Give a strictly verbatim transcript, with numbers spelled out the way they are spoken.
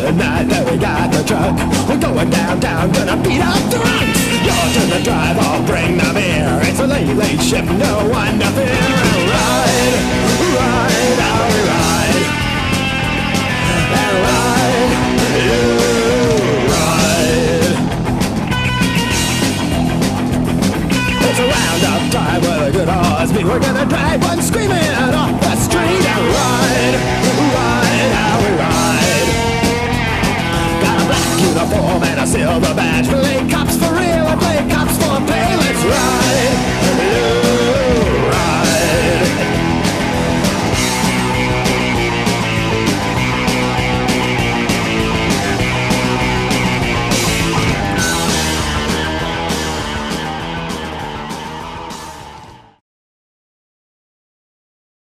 Tonight that we got the truck, we're going downtown, gonna beat up drunks. You're to the drive, I'll bring the beer. It's a late, late shift, no one to fear. And ride, ride, how we ride. And ride, you ride. It's a roundup time with a good horse beat. We're gonna drive one screaming off the street. And ride, ride, how we ride. Got a black uniform and a silver bag.